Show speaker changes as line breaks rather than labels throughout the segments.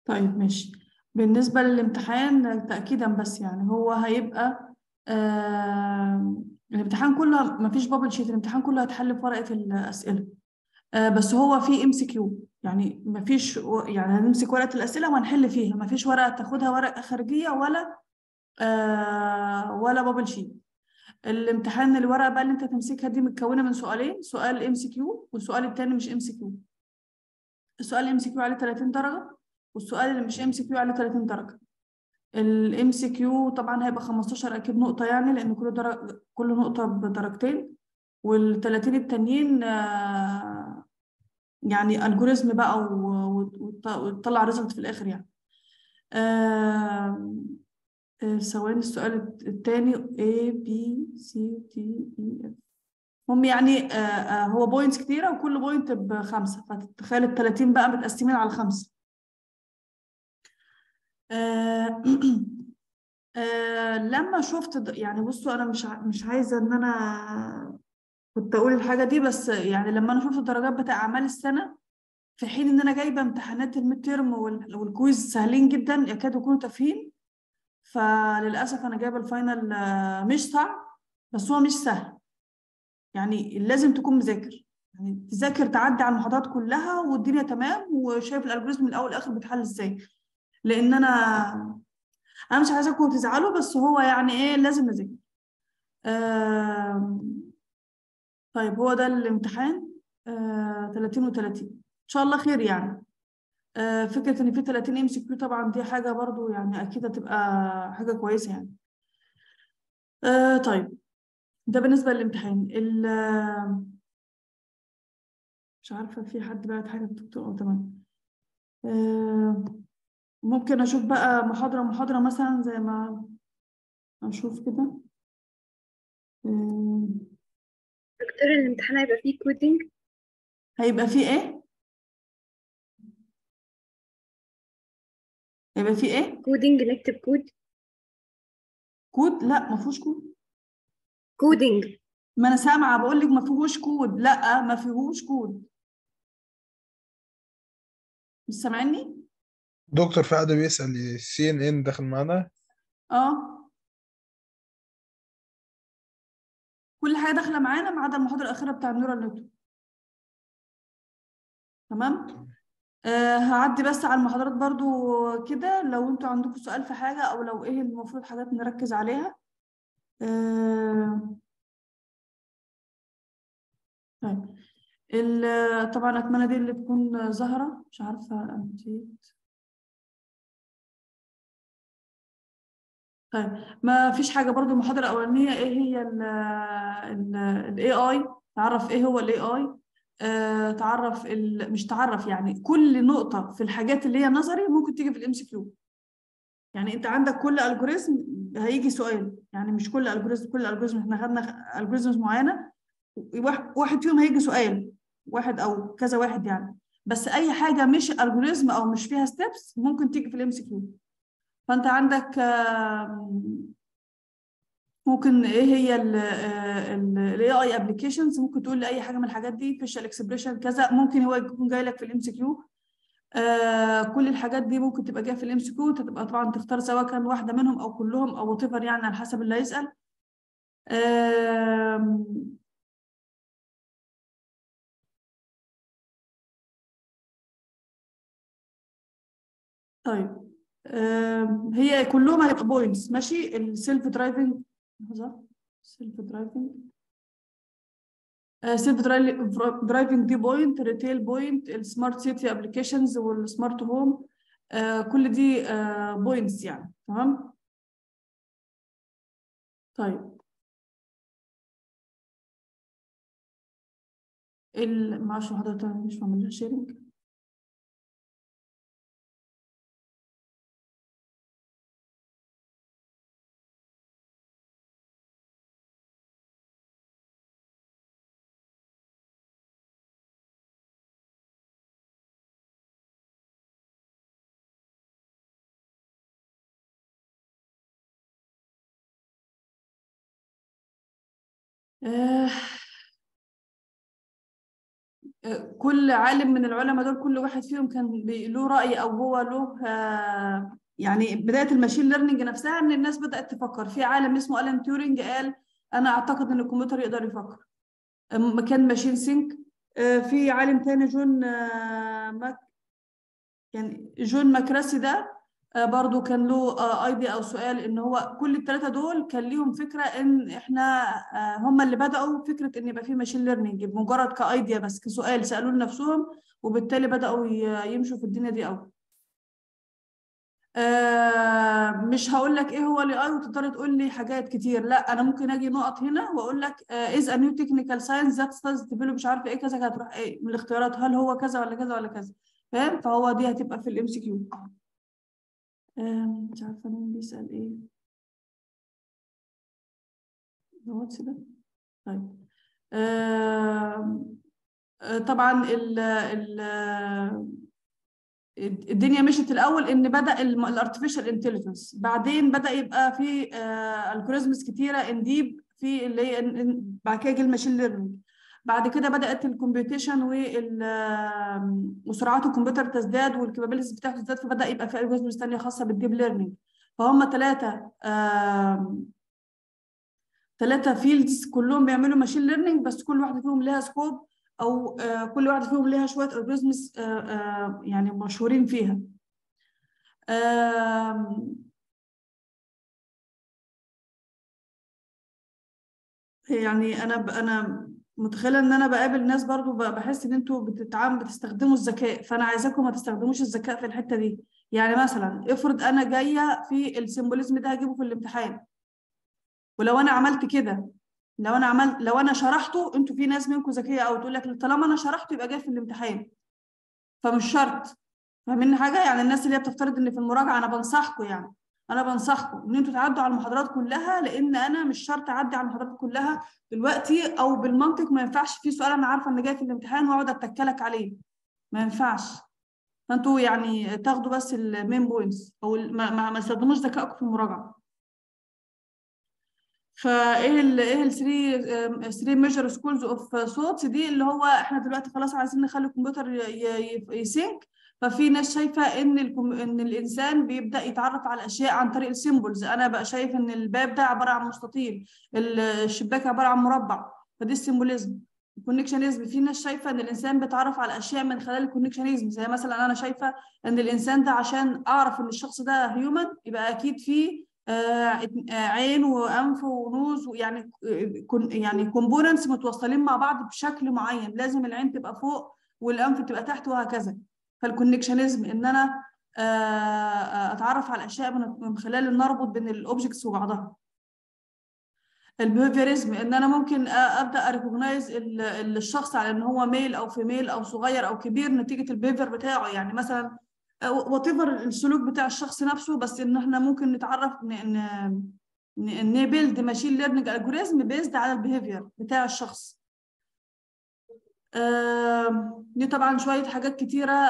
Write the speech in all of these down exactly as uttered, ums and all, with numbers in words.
طيب ماشي. بالنسبة للامتحان تأكيدا بس يعني هو هيبقى آه الامتحان كله مفيش بابل شيت، الامتحان كله هيتحل في ورقة الأسئلة. آه بس هو فيه ام سي كيو، يعني مفيش و- يعني هنمسك ورقة الأسئلة وهنحل فيها، مفيش ورقة تاخدها ورقة خارجية ولا آه ولا بابل شيت. الامتحان الورقة بقى اللي انت تمسكها دي متكونة من سؤالين، سؤال ام سي كيو والسؤال التاني مش ام سي كيو. السؤال الام سي كيو عليه ثلاثين درجة، والسؤال اللي مش ام سي كيو عليه ثلاثين درجة. الام سي كيو طبعا هيبقى خمستاشر اكيد نقطة، يعني لان كل درجة كل نقطة بدرجتين، وال ثلاثين التانيين آه يعني الجوريزم بقى و- وت- وتطلع ريزلت في الاخر يعني. آه آه، ثواني. السؤال الثاني A B C D E F هم يعني آه آه هو بوينتس كتيرة وكل بوينت بخمسة، فتتخيل ال ثلاثين بقى متقسمين على خمسة. آه آه لما شفت د- يعني بصوا انا مش ع- مش عايزه ان انا كنت اقول الحاجه دي، بس يعني لما انا شفت الدرجات بتاع اعمال السنه، في حين ان انا جايبه امتحانات الميد تيرم وال- والكويز سهلين جدا يكادوا يكونوا تافهين، فللاسف انا جايبه الفاينل آه، مش صعب بس هو مش سهل. يعني لازم تكون مذاكر، يعني تذاكر تعدي على المحاضرات كلها والدنيا تمام وشايف الالجوريزم من الاول للاخر بيتحل ازاي. لان انا انا مش عايزاكم تزعلوا، بس هو يعني ايه لازم نذاكر. آم، طيب هو ده الامتحان. آه ثلاثين و30 ان شاء الله خير يعني. آه فكره ان في ثلاثين ام سي كيو طبعا دي حاجه برضو يعني اكيد هتبقى حاجه كويسه يعني. آه طيب ده بالنسبه للامتحان ال- آه، مش عارفه في حد بعت حاجه الدكتور اه تمام. آه ممكن اشوف بقى محاضره محاضره مثلا زي ما اشوف كده. آه
دكتور الامتحان هيبقى فيه كودينج؟
هيبقى في ايه؟ هيبقى في ايه؟
كودينج نكتب كود؟
كود؟ لا ما فيهوش كود.
كودينج.
ما انا سامعه بقول لك ما فيهوش كود، لا ما فيهوش كود. مش سامعني؟
دكتور، في حد بيسأل سي ان ان داخل معانا؟
اه كل حاجه داخله معانا ما عدا المحاضره الاخيره بتاع النيورال نتورك. تمام. آه هعدي بس على المحاضرات برضو كده، لو انتوا عندكم سؤال في حاجه او لو ايه المفروض حاجات نركز عليها. آه طيب ال- طبعا اتمنى دي اللي تكون ظاهره، مش عارفه نسيت. طيب ما فيش حاجه برضو. المحاضره الاولانيه ايه هي الاي اي، تعرف ايه هو الاي اي. آه تعرف ال... مش تعرف يعني كل نقطه في الحاجات اللي هي نظري ممكن تيجي في الام سي كيو. يعني انت عندك كل الجوريزم هيجي سؤال، يعني مش كل الجوريزم، كل الجوريزم احنا خدنا الجوريزمز معينه، واحد واحد فيهم هيجي سؤال، واحد او كذا واحد يعني. بس اي حاجه مش الجوريزم او مش فيها ستيبس ممكن تيجي في الام سي كيو. فانت عندك آم، ممكن ايه هي الاي اي ابلكيشنز، ممكن تقول لي اي حاجه من الحاجات دي، فيشال اكسبريشن كذا، ممكن هو يكون جاي لك في الام سي كيو. آه كل الحاجات دي ممكن تبقى جايه في الام سي كيو، انت تبقى طبعا تختار سواء كان واحده منهم او كلهم او وات ايفر يعني على حسب اللي هيسال. آه طيب آه هي كلهم هيبقى بوينتس ماشي. السيلف درايفنج، لحظه. سيلف درايفنج سيلف درايفنج دي بوينت، ريتيل بوينت، السمارت سيتي ابلكيشنز والسمارت هوم، كل دي بوينتس يعني. تمام. طيب ال- معلش حضرتك مش بعمل شيرنج. آه كل عالم من العلماء دول كل واحد فيهم كان له رأي او هو له يعني بداية الماشين ليرنينج نفسها ان الناس بدأت تفكر. في عالم اسمه ألان تيورينج قال انا اعتقد ان الكمبيوتر يقدر يفكر مكان ماشين سينك. في عالم تاني جون ماك يعني جون ماكراسي ده برضو كان له ايديا او سؤال ان هو كل الثلاثه دول كان ليهم فكره ان احنا هم اللي بداوا فكره ان يبقى في ماشين ليرنينج بمجرد كايديا بس كسؤال سالوه لنفسهم، وبالتالي بداوا يمشوا في الدنيا دي قوي. آه مش هقول لك ايه هو الاي اي وتقدر تقول لي حاجات كتير، لا انا ممكن اجي نقط هنا واقول لك از ا نيو تكنيكال ساينس ذات ستارز ديفلوب مش عارفه ايه كذا، هتروح ايه من الاختيارات هل هو كذا ولا كذا ولا كذا، فاهم؟ فهو دي هتبقى في الام سي كيو. مش عارفه مين بيسال ايه الواتس ده. طيب آه طبعا ال ال الدنيا مشت الاول ان بدا الارتفيشال انتليجنس، بعدين بدا يبقى في الجوريزمز كتيره انديب في اللي هي بعد كده جه الماشين ليرنينج، بعد كده بدات الكمبيوتيشن وسرعات الكمبيوتر تزداد والكابابيلتيز بتاعته تزداد، فبدا يبقى في الجوريزمز ثانيه خاصه بالديب ليرنينج. فهم ثلاثه ثلاثه فيلدز كلهم بيعملوا ماشين ليرنينج، بس كل واحده فيهم لها سكوب او آه كل واحده فيهم لها شويه الجوريزمز آه آه يعني مشهورين فيها. آه يعني انا ب انا متخيله ان انا بقابل ناس برضو بحس ان انتوا بتتعاملوا بتستخدموا الذكاء، فانا عايزاكم ما تستخدموش الذكاء في الحته دي. يعني مثلا افرض انا جايه في السيمبوليزم ده هجيبه في الامتحان، ولو انا عملت كده لو انا عملت لو انا شرحته، انتوا في ناس منكم ذكيه قوي تقول لك طالما انا شرحته يبقى جاي في الامتحان، فمش شرط. فاهمين حاجه؟ يعني الناس اللي هي بتفترض ان في المراجعه، انا بنصحكم يعني انا بنصحكم ان انتوا تعدوا على المحاضرات كلها، لان انا مش شرط اعدي على المحاضرات كلها دلوقتي، او بالمنطق ما ينفعش في سؤال انا عارفه ان جاي في الامتحان واقعد اتكلك عليه، ما ينفعش. فانتوا يعني تاخدوا بس المين بوينتس او ما ما تستخدموش ذكائكم في المراجعه. فايه ال ايه ال ثلاثة ثلاثة ميجر سكولز اوف ثوتس دي، اللي هو احنا دلوقتي خلاص عايزين نخلي الكمبيوتر يسينك. ففي ناس شايفه ان ان الانسان بيبدا يتعرف على الاشياء عن طريق السيمبلز، انا بقى شايف ان الباب ده عباره عن مستطيل، الشباك عباره عن مربع، فدي السيمبوليزم. الكونكشنزم، في ناس شايفه ان الانسان بيتعرف على الاشياء من خلال الكونكشنزم، زي مثلا انا شايفه ان الانسان ده عشان اعرف ان الشخص ده هيومن يبقى اكيد فيه عين وانف ونوز، ويعني يعني كومبوننتس متوصلين مع بعض بشكل معين، لازم العين تبقى فوق والانف تبقى تحت وهكذا. فالكونكشنزم ان انا اتعرف على الاشياء من خلال ان نربط بين الاوبجكتس وبعضها. البيهيفيرزم ان انا ممكن ابدا اريكوجنايز الشخص على ان هو ميل او فيميل او صغير او كبير نتيجه البيهيفير بتاعه، يعني مثلا واتيفر السلوك بتاع الشخص نفسه، بس ان احنا ممكن نتعرف ان نبيلد ماشين ليرنينج الجوريزم بيزد على البيهيفير بتاع الشخص. دي طبعا شويه حاجات كتيره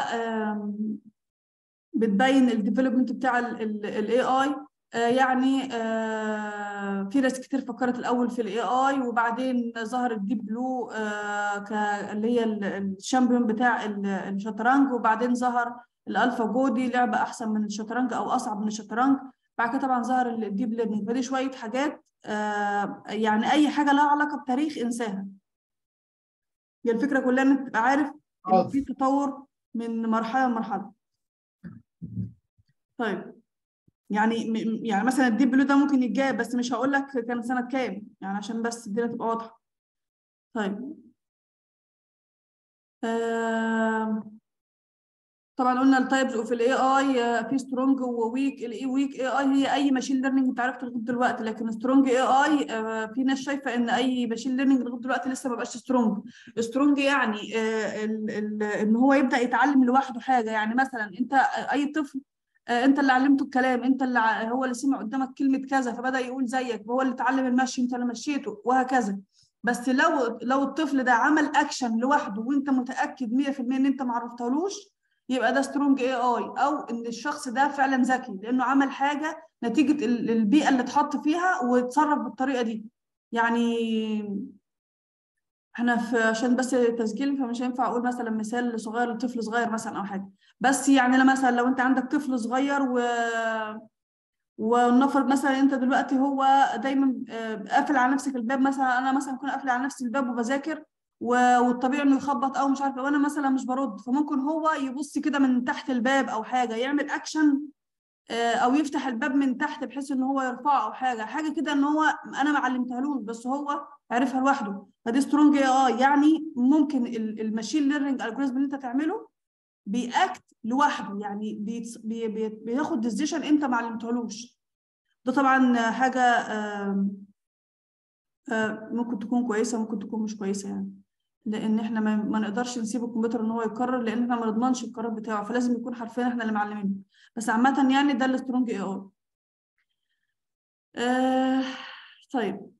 بتبين الديفلوبمنت بتاع الاي اي. يعني في ناس كتير فكرت الاول في الاي اي، وبعدين ظهر الديب بلو اللي هي الشامبيون بتاع الشطرنج، وبعدين ظهر الالفا جو دي لعبه احسن من الشطرنج او اصعب من الشطرنج، بعد كده طبعا ظهر الديب ليرنينج. فدي شويه حاجات يعني اي حاجه لها علاقه بتاريخ انساها. هي الفكره كلها ان تبقى عارف ان في تطور من مرحله لمرحله. طيب يعني يعني مثلا الديب بلو ده ممكن يتجاب، بس مش هقول لك كان سنه كام يعني عشان بس الدنيا تبقى واضحه. طيب آه طبعا قلنا التايبز اوف الاي اي، في سترونج وويك. الاي ويك اي اي هي اي ماشين ليرنينج انت عرفت لغايه دلوقتي، لكن سترونج اي اي في ناس شايفه ان اي ماشين ليرنينج لغايه دلوقتي لسه ما بقاش سترونج. سترونج يعني آه ال ال ان هو يبدا يتعلم لوحده حاجه، يعني مثلا انت اي طفل انت اللي علمته الكلام، انت اللي هو اللي سمع قدامك كلمه كذا فبدا يقول زيك، هو اللي اتعلم المشي انت اللي مشيته وهكذا. بس لو لو الطفل ده عمل اكشن لوحده وانت متاكد مية في المية ان انت ما عرفتهالوش، يبقى ده سترونج اي اي، او ان الشخص ده فعلا ذكي لانه عمل حاجه نتيجه البيئه اللي اتحط فيها وتصرف بالطريقه دي. يعني احنا في عشان بس تسجيل فمش هينفع اقول مثلا مثال صغير لطفل صغير مثلا او حاجه، بس يعني انا مثلا لو انت عندك طفل صغير و ونفرض مثلا انت دلوقتي هو دايما آه، قافل على نفسك الباب، مثلا انا مثلا اكون قافله على نفسي الباب وبذاكر و- والطبيعي انه يخبط او مش عارفه وانا مثلا مش برد، فممكن هو يبص كده من تحت الباب او حاجه يعمل اكشن، آه، او يفتح الباب من تحت بحيث ان هو يرفعه او حاجه حاجه كده ان هو انا ما علمتهالوش بس هو عرفها لوحده. فدي سترونج اي اي، يعني ممكن الماشين ليرنينج الجوريزم اللي انت تعمله بيأكت لوحده، يعني بيتص... بي... بي... بياخد ديسيشن انت ما علمتهالوش. ده طبعا حاجه آم، آه، ممكن تكون كويسه ممكن تكون مش كويسه يعني، لان احنا ما, ما نقدرش نسيب الكمبيوتر ان هو يقرر، لان احنا ما نضمنش القرار بتاعه، فلازم يكون حرفيا احنا اللي معلمينه. بس عامه يعني ده السترونج اي اي. آه طيب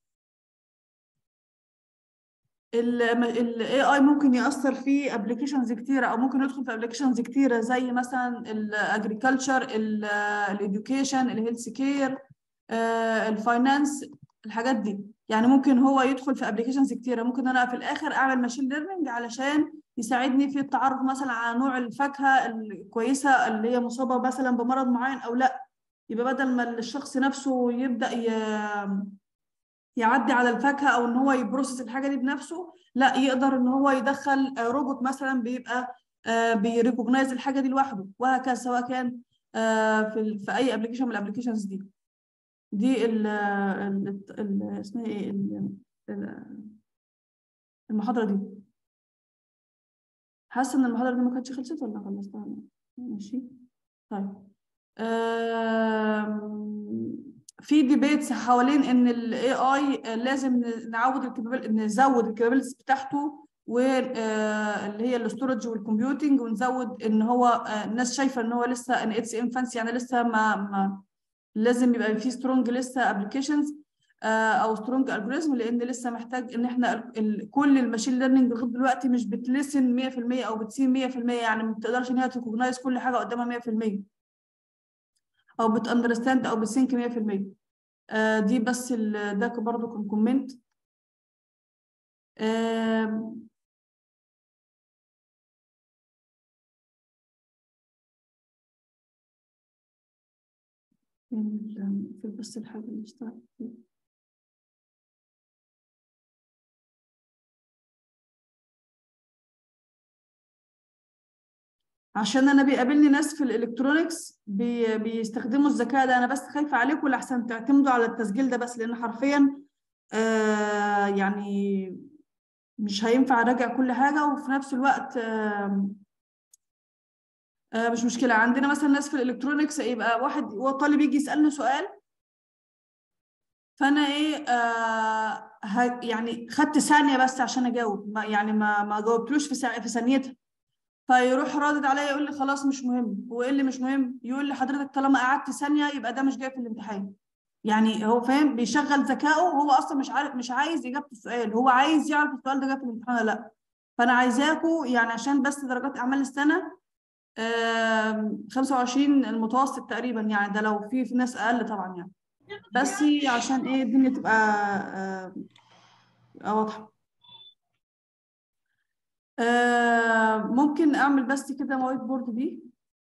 ال ال إيه آي ممكن يأثر في ابلكيشنز كتيرة، او ممكن يدخل في ابلكيشنز كتيرة زي مثلا الاجريكلتشر، الاديوكيشن، الهيلث كير، الفاينانس، الحاجات دي. يعني ممكن هو يدخل في ابلكيشنز كتيرة. ممكن انا في الاخر اعمل ماشين ليرنينج علشان يساعدني في التعرف مثلا على نوع الفاكهة الكويسة اللي هي مصابة مثلا بمرض معين او لا. يبقى بدل ما الشخص نفسه يبدأ ي يعدي على الفاكهه او ان هو يبروسس الحاجه دي بنفسه، لا يقدر ان هو يدخل آه، روبوت مثلا بيبقى بيريكوجنايز الحاجه دي لوحده، وهكذا سواء كان آه، في ال- في اي ابلكيشن من الابلكيشنز دي. دي ال ال ال- اسمها ايه ال- ال- المحاضره دي. حاسه ان المحاضره دي ما كانتش خلصت ولا خلصتها؟ ماشي. طيب آم، في ديبيتس حوالين ان الاي اي لازم نعود الكابابيل نزود الكابابيلتيز بتاعته، واللي هي الاستورج والكمبيوتنج، ونزود ان هو آه، الناس شايفه ان هو لسه ان اتس انفانسي، يعني لسه ما, ما لازم يبقى في سترونج لسه ابلكيشنز او سترونج الجوريزم، لان لسه محتاج ان احنا ال- ال- كل الماشين ليرنينج لغايه دلوقتي مش بتلسن مية في المية او بتسين مية في المية، يعني ما بتقدرش ان هي تكوجنايز كل حاجه قدامها مية في المية، او بتاندرستاند او بتسينك مية في المية. آه دي بس ال- ده برضه كان كومنت. آه في بس الحاجه اللي اشتغلت فيها. عشان انا بيقابلني ناس في الالكترونيكس بي بيستخدموا الذكاء ده، انا بس خايفه عليكم لحسن تعتمدوا على التسجيل ده بس، لان حرفيا آه يعني مش هينفع اراجع كل حاجه، وفي نفس الوقت آه آه مش مشكله. عندنا مثلا ناس في الالكترونيكس يبقى واحد هو طالب يجي يسالني سؤال، فانا ايه آه ه- يعني خدت ثانيه بس عشان اجاوب، ما يعني ما ما جاوبتلوش في سا- في ثانيتها، فيروح رادد عليا يقول لي خلاص مش مهم. هو ايه اللي مش مهم؟ يقول لي حضرتك طالما قعدت ثانيه يبقى ده مش جاي في الامتحان. يعني هو فاهم بيشغل ذكائه، هو اصلا مش عارف مش عايز اجابه السؤال، هو عايز يعرف السؤال ده جاي في الامتحان ولا لا. فانا عايزاكوا يعني عشان بس درجات اعمال السنه آم، خمسة وعشرين المتوسط تقريبا، يعني ده لو في في ناس اقل طبعا يعني، بس عشان ايه الدنيا تبقى آه، تبقى واضحه. آه، ممكن اعمل بس كده وايت بورد دي،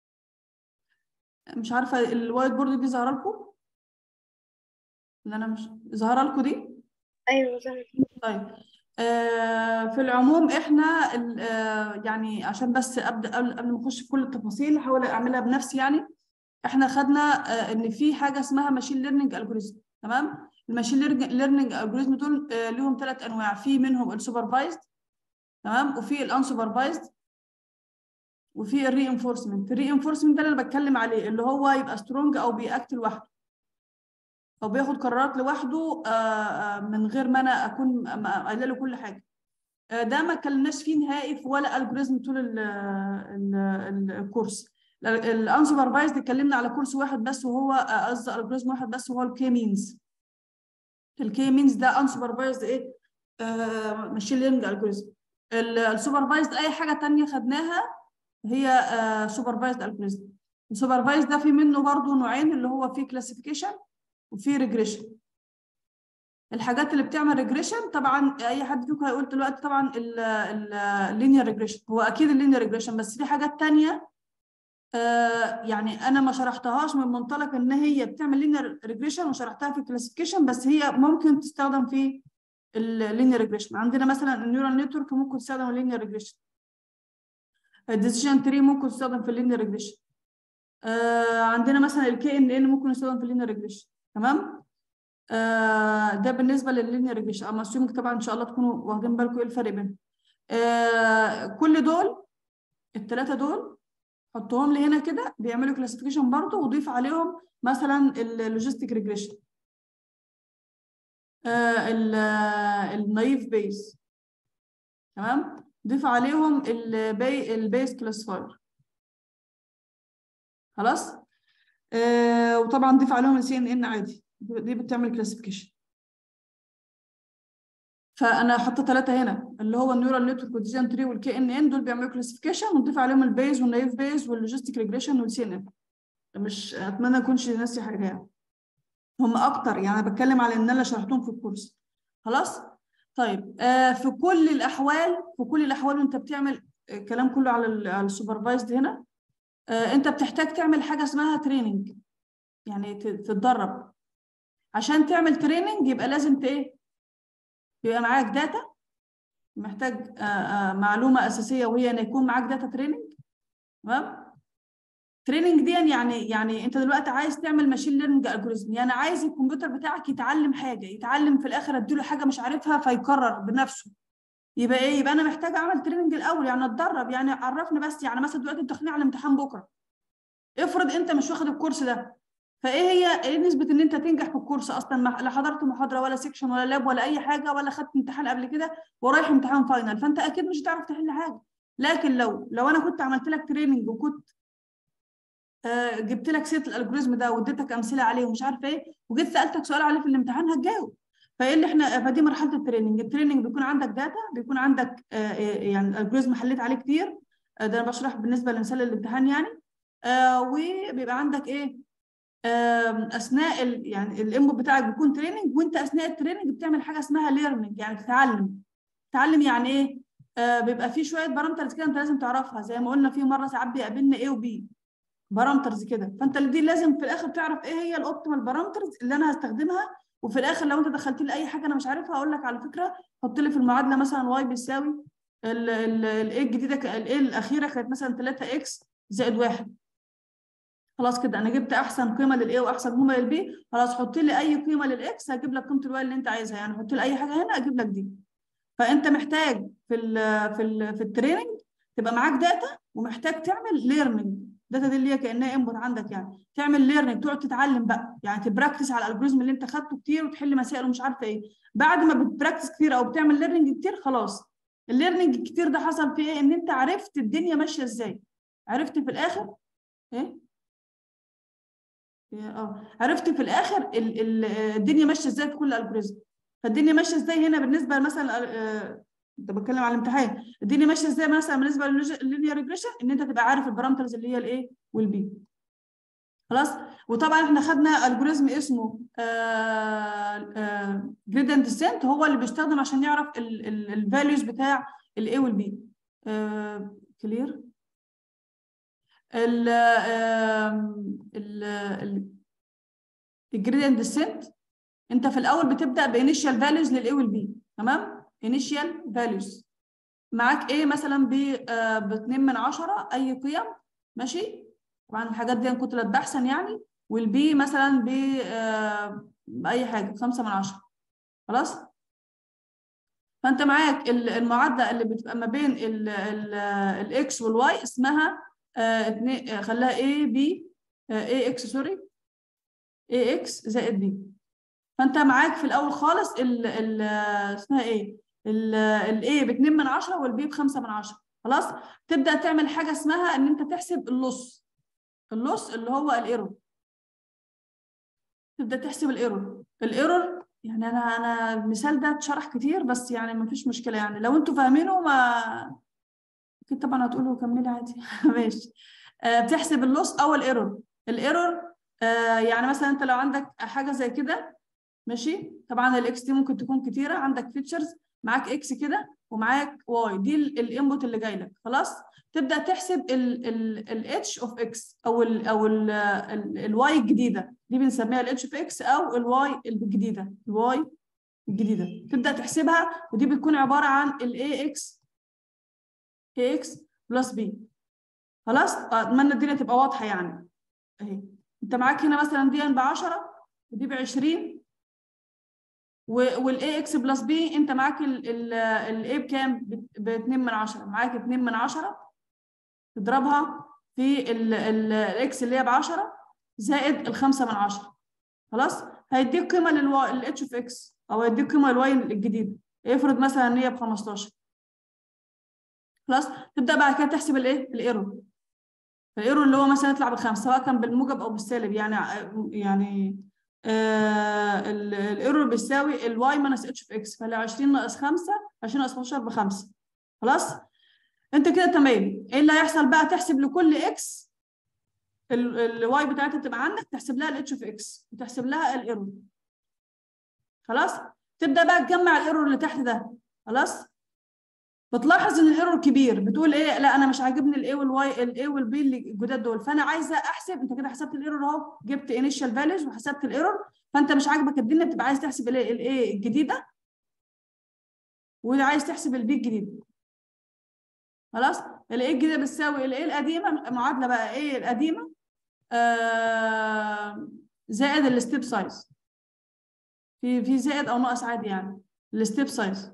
مش عارفه الوايت بورد دي ظاهره لكم؟ اللي انا مش ظاهره لكم دي؟
ايوه ظهرت.
طيب آه في العموم احنا ال- آه يعني عشان بس ابدا قبل قبل ما اخش في كل التفاصيل احاول اعملها بنفسي يعني. احنا خدنا آه ان في حاجه اسمها ماشين ليرنينج الجوريزم، تمام؟ الماشين ليرنينج الجوريزم دول آه ليهم ثلاث انواع، في منهم السوبرفايزد، تمام، وفي الانسوبرفايزد، وفي الري انفورسمنت. الري انفورسمنت ده اللي انا بتكلم عليه، اللي هو يبقى سترونج او بيأكت لوحده او بياخد قرارات لوحده آه آه من غير ما انا اكون قايله له كل حاجه. ده ما اتكلمناش فيه نهائي في ولا الجوريزم طول ال ال الكورس. الانسوبرفايزد اتكلمنا على كورس واحد بس، وهو قصدي الجوريزم واحد بس، وهو الكي مينز. الكي مينز ده انسوبرفايزد ايه ماشين ليرنينج الجوريزم. السوبرفايزد اي حاجه ثانيه خدناها هي سوبرفايزد الجوريزم. السوبرفايزد ده في منه برضه نوعين، اللي هو فيه كلاسيفيكيشن وفيه ريجريشن. الحاجات اللي بتعمل ريجريشن طبعا اي حد فيكم هيقول دلوقتي طبعا اللينير ريجريشن، هو اكيد اللينير ريجريشن، بس في حاجات تانية آه يعني انا ما شرحتهاش من منطلق ان هي بتعمل لينير ريجريشن وشرحتها في الكلاسيفيكيشن، بس هي ممكن تستخدم في اللينير ريجريشن. عندنا مثلا النيورال نتورك ممكن تستخدم اللينير ريجريشن، الديسيجن تري ممكن تستخدم في اللينير ريجريشن، آه عندنا مثلا الكي ان ان ممكن يستخدم في اللينير ريجريشن. تمام؟ آه ده بالنسبه لللينير ريجريشن. اما اسيومك طبعا ان شاء الله تكونوا واخدين بالكم ايه الفرق بينهم. آه كل دول الثلاثه دول حطهم لي هنا كده بيعملوا كلاسيفيكيشن برضه، وضيف عليهم مثلا اللوجيستيك ريجريشن، آه النايف بيز. تمام؟ ضيف عليهم البي البيز كلاسيفاير. خلاص؟ آه وطبعا ضيف عليهم السي ان ان عادي، دي بتعمل كلاسيفيكيشن. فانا حاطه ثلاثه هنا اللي هو النيورال نتورك والديزاين تري والكي ان ان، دول بيعملوا كلاسيفيكيشن ونضيف عليهم البيز والنايف بيز واللوجيستيك ريجريشن والسي ان ان. مش اتمنى اكونش ناسي حاجه يعني. هم اكتر يعني، انا بتكلم على ان انا شرحتهم في الكورس. خلاص؟ طيب آه في كل الاحوال في كل الاحوال وانت بتعمل الكلام كله على على السوبرفايزد هنا، آه انت بتحتاج تعمل حاجه اسمها تريننج، يعني تتدرب. عشان تعمل تريننج يبقى لازم ايه؟ يبقى معاك داتا، محتاج آآ آآ معلومه اساسيه وهي ان يكون معاك داتا تريننج. تمام؟ تريننج دي يعني يعني انت دلوقتي عايز تعمل ماشين ليرنينج الجوريزم، يعني عايز الكمبيوتر بتاعك يتعلم حاجه، يتعلم في الاخر اديله حاجه مش عارفها فيقرر بنفسه. يبقى ايه؟ يبقى انا محتاج اعمل تريننج الاول، يعني اتدرب، يعني عرفني بس. يعني مثلا دلوقتي داخلين على امتحان بكره، افرض انت مش واخد الكورس ده، فايه هي ايه نسبه ان انت تنجح في الكورس اصلا؟ لا حضرت محاضره ولا سيكشن ولا لاب ولا اي حاجه، ولا خدت امتحان قبل كده ورايح امتحان فاينل، فانت اكيد مش هتعرف تحل حاجه. لكن لو لو انا كنت عملت لك تريننج وكنت آه جبت لك سيره الالجوريزم ده واديتك امثله عليه ومش عارفه ايه، وجيت سالتك سؤال عليه في الامتحان هتجاوب. فايه اللي احنا فدي مرحله التريننج. التريننج بيكون عندك داتا، بيكون عندك آه يعني الالجوريزم حليت عليه كتير، آه ده انا بشرح بالنسبه لمثال الامتحان يعني. آه وبيبقى عندك ايه؟ اثناء ال يعني الانبوت بتاعك بيكون تريننج، وانت اثناء التريننج بتعمل حاجه اسمها ليرنينج، يعني تتعلم. تتعلم يعني ايه؟ آه بيبقى في شويه بارامترز كده انت لازم تعرفها، زي ما قلنا في مره ساعات بيقابلنا ايه وبي بارامترز كده، فانت دي لازم في الاخر تعرف ايه هي الاوبتيمال بارامترز اللي انا هستخدمها. وفي الاخر لو انت دخلت لي اي حاجه انا مش عارفها اقول لك على فكره حط لي في المعادله مثلا واي بيساوي الايه الجديده، الايه الاخيره كانت مثلا ثلاثة اكس زائد واحد. خلاص كده انا جبت احسن قيمه للاي واحسن قيمه للبي، خلاص حط لي اي قيمه للاكس هجيب لك قيمه الواي اللي انت عايزها، يعني حط لي اي حاجه هنا اجيب لك دي. فانت محتاج في ال في ال في التريننج تبقى معاك داتا، ومحتاج تعمل ليرنينج. داتا دي اللي هي كانها انبوت عندك، يعني تعمل ليرنينج، تقعد تتعلم بقى، يعني تبراكتس على الالجوريزم اللي انت خدته كتير وتحل مسائل ومش عارفه ايه. بعد ما بتبراكتس كتير او بتعمل ليرنينج كتير، خلاص الليرنينج الكتير ده حصل فيه ايه؟ ان انت عرفت الدنيا ماشيه ازاي، عرفت في الاخر ايه اه عرفت في الاخر ال ال الدنيا ماشيه ازاي في كل الجوريزم. فالدنيا ماشيه ازاي هنا بالنسبه مثلا آه ده بتكلم على الامتحان، الدنيا ماشيه ازاي مثلا بالنسبه لللينير ريجريشن، ان انت تبقى عارف البارامترز اللي هي الايه والبي. خلاص؟ وطبعا احنا خدنا الجوريزم اسمه جريدينت ديسنت، هو اللي بيستخدم عشان يعرف الفاليوز بتاع الاي والبي. كلير؟ ال ال الجريدينت ديسنت انت في الاول بتبدا بانيشال فاليوز للاي والبي. تمام؟ انيشال فاليوز معاك ايه مثلا ب اتنين من عشرة اي قيم، ماشي؟ طبعا الحاجات دي انا كنت بحسن يعني. والبي مثلا ب باي حاجه خمسة من عشرة. خلاص؟ فانت معاك المعادله اللي بتبقى ما بين الاكس والواي اسمها اه خليها اي بي اي اكس سوري اي اكس زائد بي. فانت معاك في الاول خالص ال ال اسمها ايه؟ الاي ب اتنين من عشرة والبي ب خمسة من عشرة. خلاص؟ تبدا تعمل حاجه اسمها ان انت تحسب اللص. اللص اللي هو الايرور. تبدا تحسب الايرور. الايرور يعني انا انا المثال ده اتشرح كتير بس يعني ما فيش مشكله، يعني لو انتوا فاهمينه ما اكيد طبعا هتقولوا كملي عادي. ماشي. آه بتحسب اللص او الايرور. الايرور آه يعني مثلا انت لو عندك حاجه زي كده ماشي. طبعا الاكس دي ممكن تكون كتيره، عندك فيتشرز معاك اكس كده ومعاك واي، دي الانبوت اللي جاي لك خلاص. تبدا تحسب الاتش اوف اكس او ال او الواي الجديده دي بنسميها الاتش اوف اكس او الواي الجديده، الواي الجديده تبدا تحسبها، ودي بتكون عباره عن الاي اكس اي اكس بلس بي. خلاص اتمنى الدنيا تبقى واضحه يعني. اهي انت معاك هنا مثلا دي ب عشرة ودي ب عشرين، والاي اكس بلس بي انت معاك الاي بكام؟ ب اتنين من عشرة، معاك اتنين من عشرة تضربها في الاكس اللي هي ب عشرة زائد ال خمسة من عشرة. خلاص هيديك قيمه للاتش اوف اكس او هيديك قيمه للواي الجديده. افرض مثلا ان هي ب خمستاشر. خلاص تبدا بعد كده تحسب الايه؟ الايرور. الايرور اللي هو مثلا يطلع بخمسه سواء كان بالموجب او بالسالب، يعني يعني آه الايرور بيساوي الواي ماينس اتش اوف اكس، فال عشرين ناقص خمسة، عشرين ناقص خمستاشر بخمسة. خلاص انت كده تمام. ايه اللي هيحصل بقى؟ تحسب لكل اكس الواي بتاعتها تبقى عندك، تحسب لها الاتش اوف اكس وتحسب لها الايرور. خلاص تبدا بقى تجمع الايرور اللي تحت ده. خلاص بتلاحظ ان الايرور كبير، بتقول ايه؟ لا انا مش عاجبني الاي والواي الاي والبي اللي الجداد دول، فانا عايزه احسب. انت كده حسبت الايرور اهو، جبت انيشال فاليوز وحسبت الايرور، فانت مش عاجبك الدنيا، بتبقى عايز تحسب الايه الايه الجديده وعايز تحسب البي الجديد. خلاص الايه الجديده بتساوي الايه القديمه، معادله بقى ايه القديمه آه زائد الستيب سايز، في في زائد او ناقص عادي يعني الستيب سايز.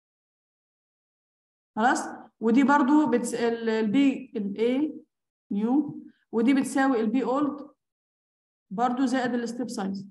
خلاص ودي برضو بتس... البي الاي نيو، ودي بتساوي البي اولد برضو زائد الستيب سايز.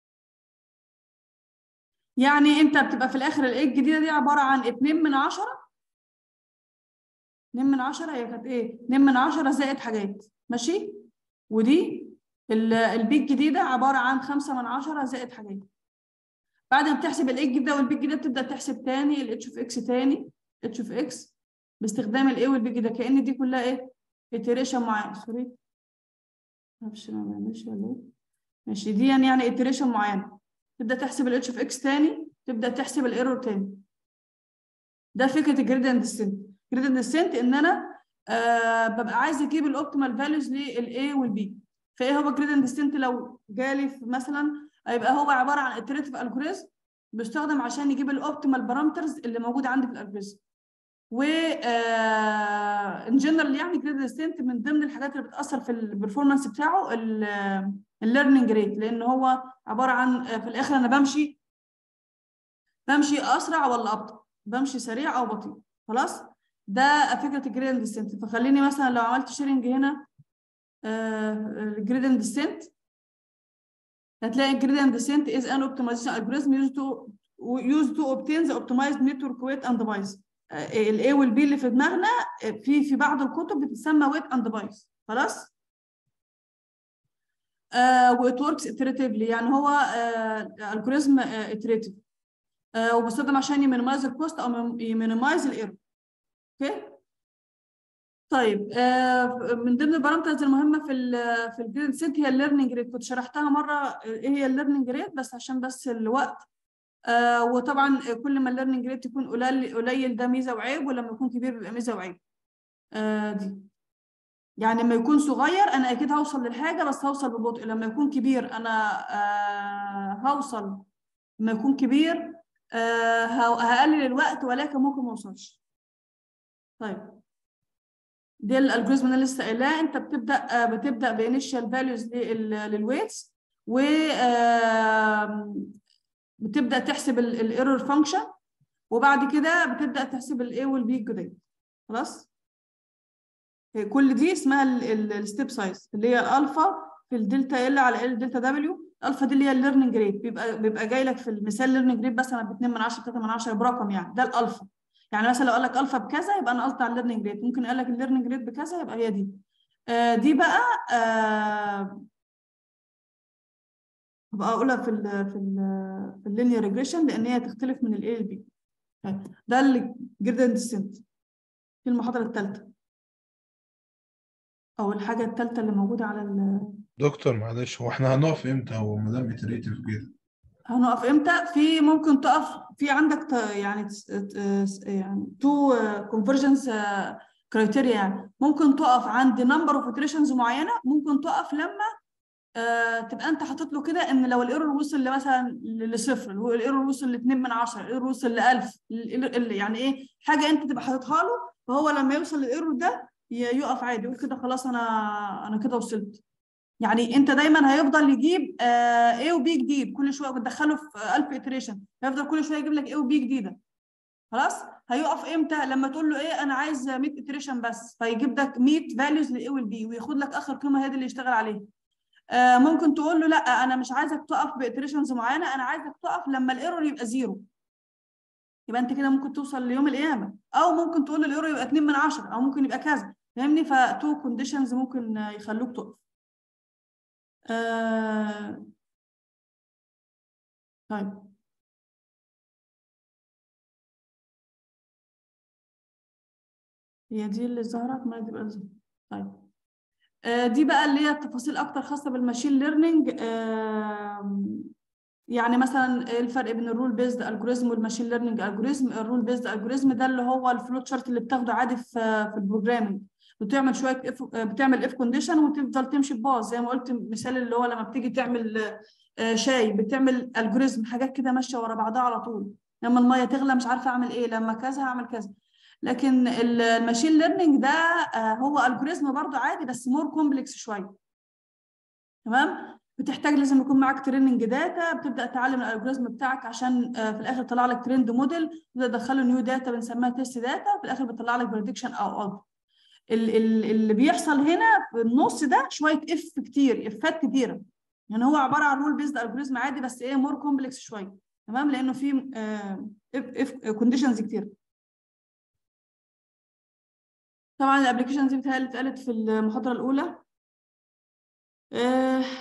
يعني انت بتبقى في الاخر الايه الجديده دي عباره عن اتنين من عشرة، اتنين من عشرة هي كانت ايه؟ اتنين من عشرة زائد حاجات ماشي، ودي البي الجديده عباره عن خمسة من عشرة زائد حاجات. بعد ما بتحسب الايه الجديده والبي الجديده بتبدا تحسب تاني الاتش اوف اكس، تاني اتش اوف اكس باستخدام الايه والبي الجديده، كأن دي كلها ايه؟ iteration معين. سوري معرفش ما بعملش ولا ايه. ماشي دي يعني يعني iteration معينه، تبدا تحسب الاتش اوف اكس تاني، تبدا تحسب الايرور تاني. ده فكره الجريدينت ديسنت. جريدينت ديسنت ان انا آه ببقى عايز اجيب الاوبتيمال فاليوز للاي والبي. فايه هو الجريدينت ديسنت؟ لو جالي مثلا هيبقى هو عباره عن iterative algorithm بيستخدم عشان يجيب الاوبتيمال بارامترز اللي موجوده عندي في الالجوريزم. و ان جنرال يعني جريدينت ديسنت من ضمن الحاجات اللي بتاثر في البرفورمانس بتاعه الليرنينج ريت، لان هو عباره عن في الاخر انا بمشي بمشي اسرع ولا ابطا، بمشي سريع او بطيء. خلاص ده فكره الجريدينت ديسنت. فخليني مثلا لو عملت شيرنج هنا الجريدينت ديسنت، هتلاقي الجريدينت ديسنت is an optimization algorithm used to used to obtain the optimized network weight and bias. الاي والبي اللي في دماغنا في في بعض الكتب بتسمى ويت اند بايس. خلاص وات وركس اتريتيفلي، يعني هو الجوريزم اتريتيف وبيستخدم عشان يمينيمايز الكوست او يمينيمايز الايرور. اوكي طيب آه من ضمن البارامترز المهمه في ال في الجريدينت ديسنت هي الليرنينج ريت. كنت شرحتها مره ايه هي الليرنينج ريت، بس عشان بس الوقت. آه وطبعا كل ما الليرنينج ريت يكون قليل قليل ده ميزه وعيب، ولما يكون كبير بيبقى ميزه وعيب. آه دي يعني لما يكون صغير انا اكيد هوصل للحاجه بس هوصل ببطء، لما يكون كبير انا آه هوصل، لما يكون كبير آه هقلل الوقت ولكن ممكن ما اوصلش. طيب دي الالجوريزم اللي انا لسه قايلاه. انت بتبدا آه بتبدا بانيشال فاليوز للويتس، و آه بتبدا تحسب الايرور فانكشن، وبعد كده بتبدا تحسب الاي والبي الجديد. خلاص كل دي اسمها الستيب سايز اللي هي الالفا في الدلتا ال على ال دلتا دبليو. الالفا دي اللي هي الليرنينج ريت، بيبقى بيبقى جاي لك في المثال ليرنينج ريت مثلا ب اتنين من عشرة تلاتة من عشرة برقم، يعني ده الالفا. يعني مثلا لو قال لك الفا بكذا يبقى انا قصدي على الليرنينج ريت، ممكن قال لك الليرنينج ريت بكذا يبقى هي دي. آه دي بقى آه هبقى اقولها في ال في ال في اللينير ريجريشن لان هي تختلف من الاي للبي. ده الجريدينت ديسنت في المحاضره الثالثه او الحاجه الثالثه اللي موجوده على ال
دكتور معلش، هو احنا هنقف امتى هو ما دام اتريتيف كده؟
هنقف امتى؟ في ممكن تقف في عندك ت- يعني تس- ت- يعني تو كونفرجنس كرايتيريا، يعني ممكن تقف عند نمبر اوف اتريشنز معينه، ممكن تقف لما آه تبقى انت حاطط له كده ان لو الايرور وصل لمثلا ل- لصفر، الايرور وصل ل اتنين من عشرة، الايرور وصل ل ألف، ال- ال- يعني ايه حاجه انت تبقى حاططها له، فهو لما يوصل للايرور ده ي- يقف عادي يقول كده خلاص انا انا كده وصلت. يعني انت دايما هيفضل يجيب آه A و B جديد كل شويه، بتدخله في ألف iteration، هيفضل كل شويه يجيب لك A و B جديده. خلاص هيقف امتى؟ لما تقول له ايه انا عايز مية iteration بس، فيجيب لك مية values لل A وال B وياخد لك اخر قيمه هي دي اللي يشتغل عليها. آه ممكن تقول له لا انا مش عايزك تقف بإتريشنز معينه، انا عايزك تقف لما الايرور يبقى زيرو، يبقى انت كده ممكن توصل ليوم القيامه، او ممكن تقول له الايرور يبقى اتنين من عشرة، او ممكن يبقى كذا، فاهمني؟ فتو كونديشنز ممكن آه، يخلوك تقف. آه طيب هي دي اللي ظهرت ما تبقى ظهرت. طيب آه دي بقى اللي هي التفاصيل اكتر خاصه بالماشين ليرنينج. آه يعني مثلا ايه الفرق بين الرول بيزد الجوريزم والماشين ليرنينج الجوريزم؟ الرول بيزد الجوريزم ده اللي هو الفلو تشارت اللي بتاخده عادي في في البروجرامينج، بتعمل شويه اف بتعمل اف كونديشن وتفضل تمشي بباص زي ما قلت مثال، اللي هو لما بتيجي تعمل آه، شاي بتعمل الجوريزم حاجات كده ماشيه ورا بعضها على طول، لما الميه تغلى مش عارفه اعمل ايه، لما كذا هعمل كذا. لكن الماشين ليرنينج ده آه، هو الجوريزم برضو عادي بس مور كومبلكس شويه. تمام؟ بتحتاج لازم يكون معاك تريننج داتا، بتبدا تعلم الالجوريزم بتاعك عشان آه، في الاخر يطلع لك ترند موديل، تبدا تدخله نيو داتا بنسميها تيست داتا، في الاخر بيطلع لك بريدكشن او اوت. اللي بيحصل هنا في النص ده شويه اف كتير، افات كتيره، يعني هو عباره عن رول بيزد الجوريزم عادي بس ايه مور كومبلكس شويه. تمام؟ لانه في اف كونديشنز كتير. طبعا الابلكيشنز دي بتهيألي اتقالت في المحاضره الاولى. آه،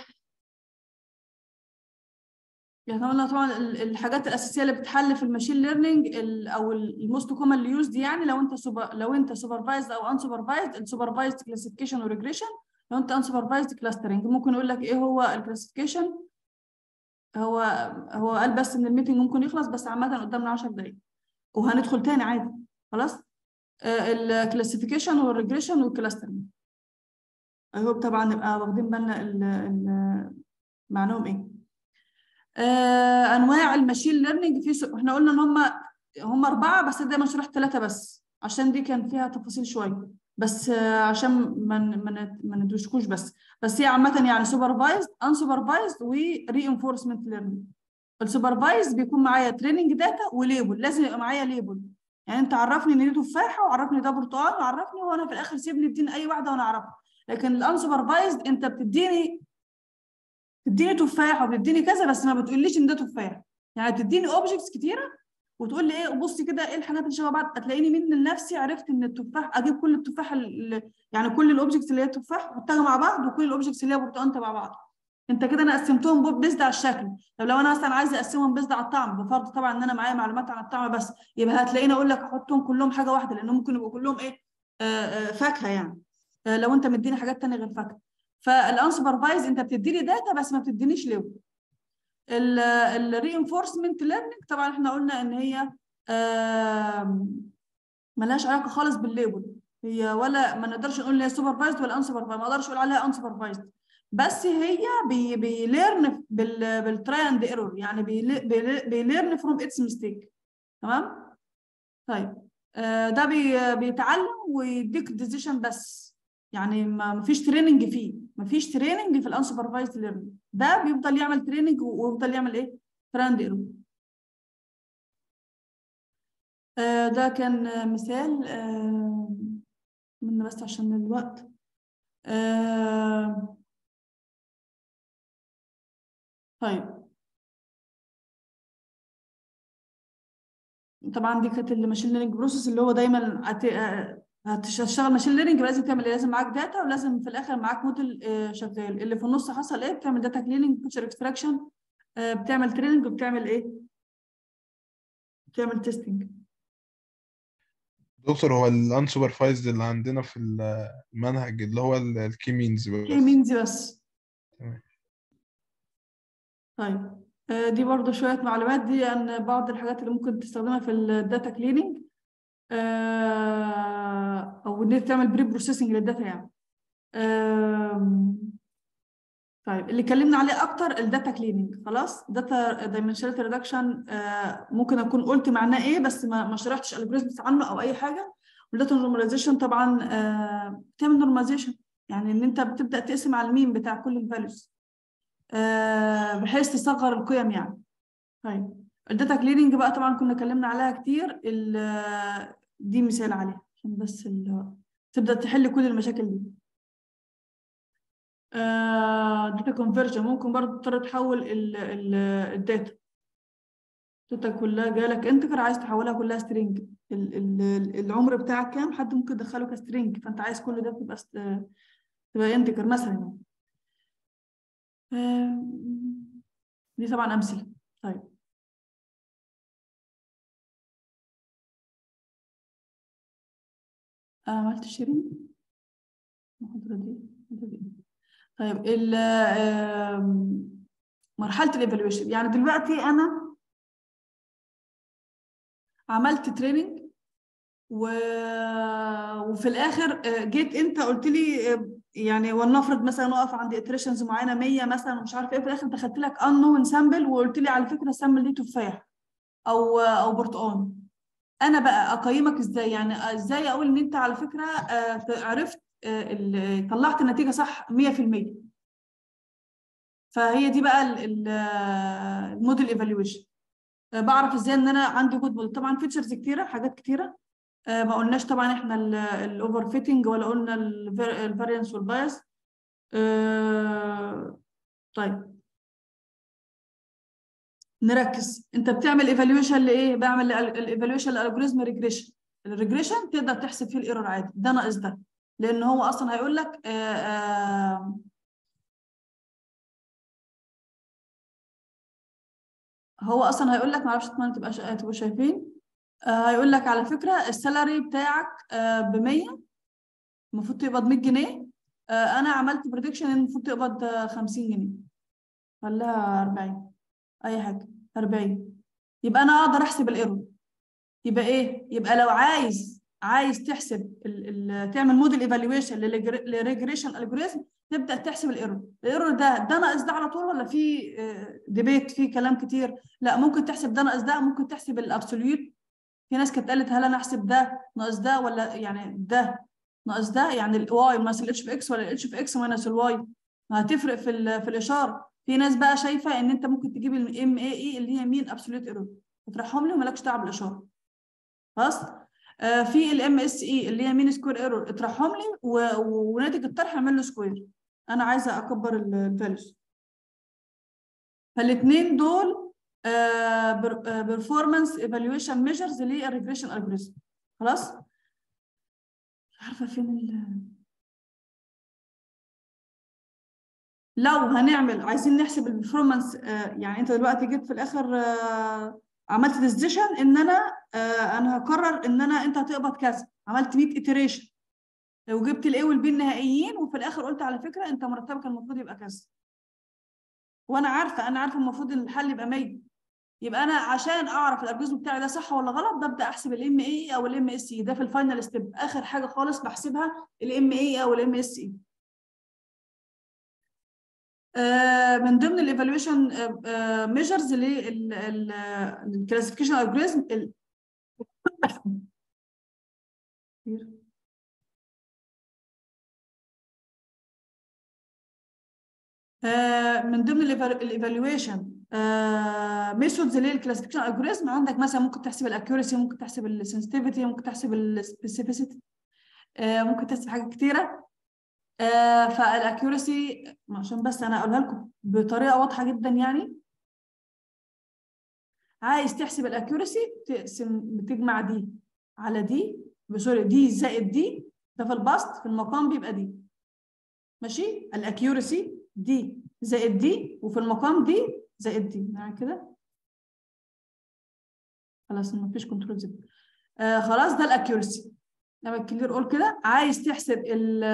يعني قلنا طبعا ال- الحاجات الاساسيه اللي بتحل في الماشين ليرنينج او الموست كومنلي يوزد، يعني لو انت سوبر لو انت سوبرفايزد او ان سوبرفايزد، السوبرفايزد كلاسيفيكيشن وريجريشن، لو انت ان سوبرفايزد كلاسترنج. ممكن يقول لك ايه هو الكلاسيفيكيشن، هو هو قال بس ان الميتنج ممكن يخلص بس عامه قدامنا عشر دقائق وهندخل تاني عادي. خلاص الكلاسيفيكيشن والريجريشن والكلاسترنج اي هوب طبعا نبقى واخدين بالنا ال- ال- معناهم ايه. آه انواع الماشين ليرنينج في سو... احنا قلنا ان هم هم اربعه بس دايما شرحت ثلاثه بس عشان دي كان فيها تفاصيل شويه، بس آه عشان ما ما ما ندوشكوش بس بس هي عامه يعني سوبرفايزد ان سوبرفايزد وري انفورسمنت ليرنينج. السوبرفايزد بيكون معايا تريننج داتا وليبل، لازم يبقى معايا ليبل، يعني انت عرفني ان دي تفاحه وعرفني ده برتقال وعرفني، وانا في الاخر سيبني اديني اي واحده وانا اعرفها. لكن الان سوبرفايزد انت بتديني تديني تفاح وبتديني كذا بس ما بتقوليش ان ده تفاح، يعني بتديني اوبجكتس كتيره وتقول لي ايه بصي كده ايه الحاجات اللي شبه بعض، هتلاقيني من لنفسي عرفت ان التفاح اجيب كل التفاح اللي يعني كل الاوبجكتس اللي هي تفاح احطها مع بعض وكل الاوبجكتس اللي هي برتقال مع بعض. انت كده انا قسمتهم بيزد على الشكل. طب لو انا مثلا عايزه اقسمهم بيزد على الطعم، بفرض طبعا ان انا معايا معلومات عن الطعم بس، يبقى هتلاقيني اقول لك احطهم كلهم حاجه واحده لانهم ممكن يبقوا كلهم ايه آه آه فاكهه يعني، آه لو انت مديني حاجات ثانيه غير فاكهه. فالانسوبرفايز انت بتديني داتا بس ما بتدينيش ليبل. الرينفورسمنت ليرنينج طبعا احنا قلنا ان هي ملهاش علاقه خالص بالليبل، هي ولا ما نقدرش نقول ان هي سوبرفايزد ولا ان سوبرفايزد، ما اقدرش اقول عليها ان سوبرفايزد، بس هي بي بيليرن بالتراي اند ايرور، يعني بيليرن فروم اتس ميستيك. تمام؟ طيب آه ده بي بيتعلم ويديك ديسيشن بس، يعني ما فيش تريننج فيه، ما فيش تريننج في الانسوبرفايزد ليرنينج، ده بيفضل يعمل تريننج ويفضل يعمل ايه تراي اند ايرور. آه ده كان آه، مثال آه من بس عشان الوقت. آه طيب طبعا دي كانت الماشين ليرنينج بروسيس، اللي هو دايما هت- آه، هتشتغل ماشين ليرنينج لازم تعمل ايه؟ لازم معاك داتا ولازم في الاخر معاك موديل آه شغال، اللي في النص حصل ايه؟ بتعمل داتا كليننج فيتشر اكستراكشن، آه بتعمل تريننج وبتعمل ايه؟ بتعمل تيستنج.
دكتور هو الانسوبرفايزد اللي عندنا في المنهج اللي هو الكي مينز
كي
بس؟
مينز بس.
تمام.
طيب آه، دي برضو شويه معلومات دي عن بعض الحاجات اللي ممكن تستخدمها في الداتا كليننج، او ان انت تعمل بري بروسيسنج للداتا يعني. آم، طيب اللي اتكلمنا عليه اكتر الداتا كليننج. خلاص، داتا دايمنشناليتي ريدكشن ممكن اكون قلت معناه ايه بس ما ما شرحتش الجوريزمز عنه او اي حاجه. والداتا نورماليزيشن طبعا آه، بتعمل نورماليزيشن، يعني ان انت بتبدا تقسم على المين بتاع كل الفاليوز آه، بحيث تصغر القيم يعني. طيب الداتا كليننج بقى طبعا كنا اتكلمنا عليها كتير، ال- دي مثال عليها عشان بس ال- تبدا تحل كل المشاكل دي. داتا كونفرجن ممكن برضه تضطر تحول الداتا الداتا كلها جالك انتجر عايز تحولها كلها سترينج. العمر بتاعك كام، حد ممكن تدخله كسترينج، فانت عايز كل ده تبقى ست- تبقى انتجر مثلا. آه، دي طبعا امثله. طيب عملت شيرين المحاضره دي المحاضرة دي. طيب ال آم، مرحله الايفالويشن، يعني دلوقتي انا عملت تريننج و... وفي الاخر آه، جيت انت قلت لي آه، يعني ولنفرض مثلا نقف عند اتريشنز معينه مية مثلا ومش عارف ايه، في الاخر دخلت لك unknown سامبل وقلت لي على فكره السامبل دي تفاح او او برتقال. انا بقى اقيمك ازاي؟ يعني ازاي اقول ان انت على فكره آه، عرفت آه، ال- طلعت النتيجه صح مية في المية؟ فهي دي بقى الموديل ايفالويشن. بعرف ازاي ان انا عندي جود موديل. طبعا فيتشرز كتيره، حاجات كتيره. آه، ما قلناش طبعا احنا الاوفر فيتنج ولا قلنا الفاريانس والبايس. طيب نركز. انت بتعمل ايفالويشن لايه؟ بعمل الايفالويشن للالجوريزم ريجريشن. الريجريشن تقدر تحسب فيه الايرور عادي، ده ناقص ده، لان هو اصلا هيقول لك آه، آه، هو اصلا هيقول لك، معرفش اتمنى تبقى شا- تبقوا شايفين. آه، هيقول لك على فكره السالري بتاعك ب مية، المفروض تقبض مية جنيه. آه، انا عملت بريدكشن ان المفروض تقبض آه، خمسين جنيه ولا أربعين، اي حاجه أربعين. يبقى انا اقدر احسب الايرور. يبقى ايه؟ يبقى لو عايز عايز تحسب ال ال تعمل موديل ايفالويشن للريجريشن الجوريزم، تبدا تحسب الايرور. الايرور ده ده ناقص ده على طول ولا في ديبيت، في كلام كتير؟ لا، ممكن تحسب ده ناقص ده، ممكن تحسب الابسوليوت. في ناس كانت قالت هل انا احسب ده ناقص ده ولا يعني ده ناقص ده، يعني الواي ماينس الاتش في اكس ولا الاتش في اكس ماينس الواي، هتفرق في في الاشاره. في ناس بقى شايفه ان انت ممكن تجيب الام اي اي اللي هي مين ابسوليوت ايرور وتطرحهم لي ومالكش دعوه بالاشاره. خلاص. آه في الام اس اي اللي هي مين سكوير ايرور، اطرحهم لي وناتج الطرح اعمل له سكوير. انا عايزه اكبر الفاليوز. فالاثنين دول بيرفورمانس ايفالويشن ميجرز للريجريشن الجوريزم. خلاص. مش عارفه فين ال... لو هنعمل عايزين نحسب البرفورمانس آه يعني انت دلوقتي جيت في الاخر آه عملت ديسيجن ان انا آه انا هقرر ان انا انت هتقبض كذا، عملت مية iteration وجبت الاي والبي النهائيين، وفي الاخر قلت على فكره انت مرتبك المفروض يبقى كذا، وانا عارفه انا عارفه المفروض ان الحل يبقى مية. يبقى انا عشان اعرف الالجوريزم بتاعي ده صح ولا غلط ببدا احسب الام اي او الام اس اي. ده في الفاينل ستيب، اخر حاجه خالص بحسبها الام اي او الام اس اي. من ضمن الايفالويشن ميجرز للكلاسيفيكيشن الجوريزم. من ضمن الايفالويشن ميثودز للكلاسيفيكيشن الجوريزم، عندك مثلا ممكن تحسب الاكيورسي، ممكن تحسب السنسيتيفيتي، ممكن تحسب السبيسيفيسيتي، ممكن تحسب حاجات كتيره. فالاكيورسي عشان بس انا اقولها لكم بطريقه واضحه جدا، يعني عايز تحسب الاكيورسي تقسم بتجمع دي على دي، سوري دي زائد دي، ده في البسط في المقام بيبقى دي. ماشي. الاكيورسي دي زائد دي، وفي المقام دي زائد دي، يعني كده خلاص ما فيش كنترول زد. آه خلاص ده الاكيورسي. لما الكلير قول كده عايز تحسب ال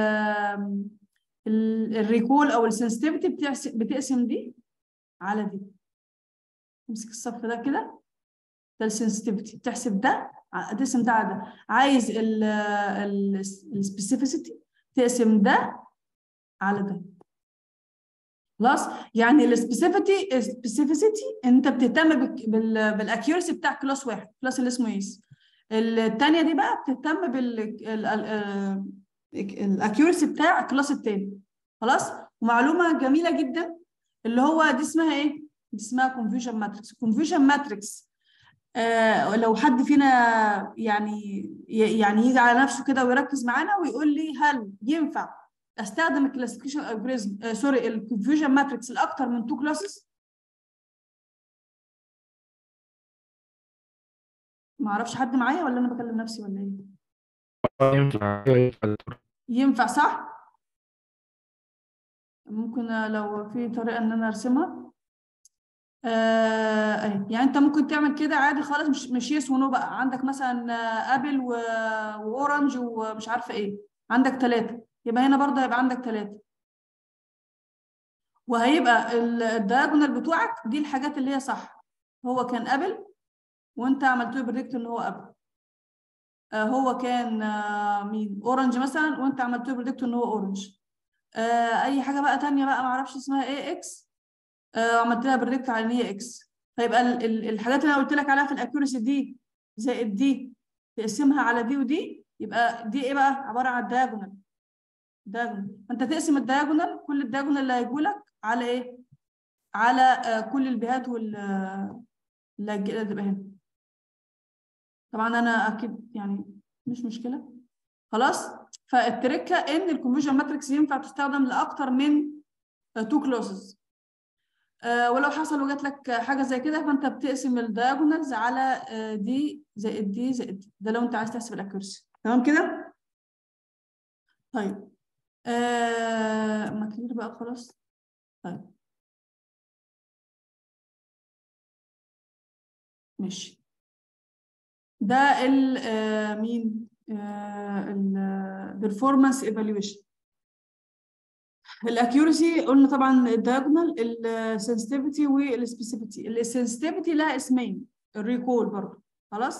الريكول او السنسيتيفيتي، بتقسم دي على دي. امسك الصف ده كده، ده السنسيتيفيتي، تحسب ده تقسم ده على ده. عايز السبيسيفيسيتي تقسم ده على ده. خلاص؟ يعني السبيسيفيتي السبيسيفيسيتي انت بتهتم بالاكيورسي بتاع كلاس واحد، كلاس اللي اسمه يس. الثانيه دي بقى بتهتم بالاكيورسي بتاع الكلاس الثاني. خلاص؟ ومعلومه جميله جدا اللي هو دي اسمها ايه؟ دي اسمها كونفيوجن ماتريكس. كونفيوجن ماتريكس آه لو حد فينا يعني يعني يجي على نفسه كده ويركز معانا ويقول لي هل ينفع استخدم الكلاسيفيكيشن الجوريزم آه سوري الكونفيوجن ماتريكس لاكثر من تو كلاسز؟ ما اعرفش حد معايا ولا انا بكلم نفسي ولا ايه؟
ينفع ينفع.
ينفع صح؟ ممكن لو في طريقه ان انا ارسمها آه يعني انت ممكن تعمل كده عادي خالص، مش مش يس ونو بقى. عندك مثلا ابل واورنج ومش عارفه ايه، عندك ثلاثه، يبقى هنا برضه هيبقى عندك ثلاثه، وهيبقى الدايجونال بتوعك دي الحاجات اللي هي صح. هو كان ابل وانت عملت له بريدكت ان هو ابل. آه هو كان آه مين اورنج مثلا وانت عملت له بريدكت ان هو اورنج. آه اي حاجه بقى ثانيه بقى ما اعرفش اسمها ايه اكس، آه عملت لها بريدكت على ان هي اكس. فيبقى ال ال الحاجات اللي انا قلت لك عليها في الاكيورسي دي زائد دي تقسمها على دي ودي، يبقى دي ايه بقى؟ عباره عن دايجونال. دايجونال انت تقسم الدايجونال، كل الدايجونال اللي هيجوا لك على ايه؟ على آه كل البيهات وال اللي هتبقى هنا. طبعا انا اكيد يعني مش مشكله. خلاص؟ فالتركه ان الكونفيوجن ماتريكس ينفع تستخدم لاكثر من تو كلوزز. آه ولو حصل وجات لك حاجه زي كده فانت بتقسم الدايجونالز على آه دي زائد دي زائد دي، ده لو انت عايز تحسب الاكيورسي. تمام كده؟ طيب آه ما كتير بقى خلاص. طيب ماشي. ده ال آه مين؟ البرفورمانس ايفالويشن. الاكيورسي قلنا طبعا الدايجونال، السنسيتيفيتي والسبيسيفيتي. السنسيتيفيتي لها اسمين، الريكول برضه. خلاص؟